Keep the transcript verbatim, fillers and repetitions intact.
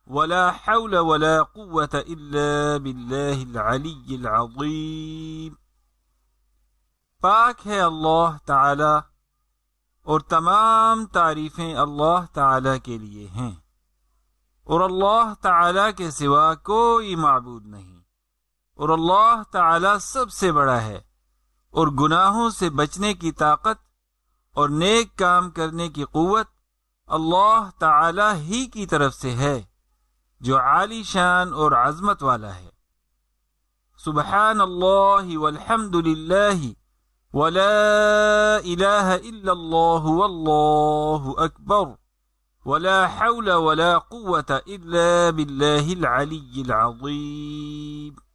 वला हौला वला कुव्वता इल्ला बिल्लाहिल अलिय्यिल अज़ीम। पाक है अल्लाह ताला और तमाम तारीफ़ें अल्लाह ताला के लिए हैं, और अल्लाह ताला के सिवा कोई माबूद नहीं, और अल्लाह ताला सबसे बड़ा है, और गुनाहों से बचने की ताकत और नेक काम करने की कुव्वत अल्लाह ताला ही की तरफ से है, जो आली शान और अज़मत वाला है। सुबहान अल्लाहि वल्हम्दुलिल्लाहि वला इलाहा इल्लल्लाहु वल्लाहु अकबर वला हौला वला कुव्वता इल्ला बिल्लाहिल अलिय्यिल अज़ीम।